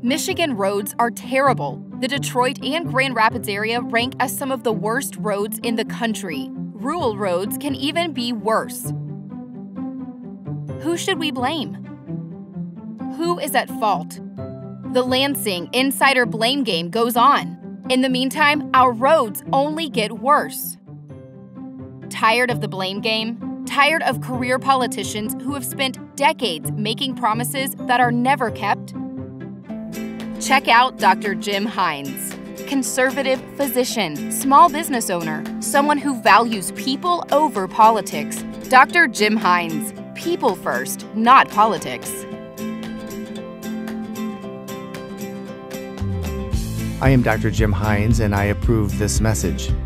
Michigan roads are terrible. The Detroit and Grand Rapids area rank as some of the worst roads in the country. Rural roads can even be worse. Who should we blame? Who is at fault? The Lansing insider blame game goes on. In the meantime, our roads only get worse. Tired of the blame game? Tired of career politicians who have spent decades making promises that are never kept? Check out Dr. Jim Hines, conservative physician, small business owner, someone who values people over politics. Dr. Jim Hines, people first, not politics. I am Dr. Jim Hines, and I approve this message.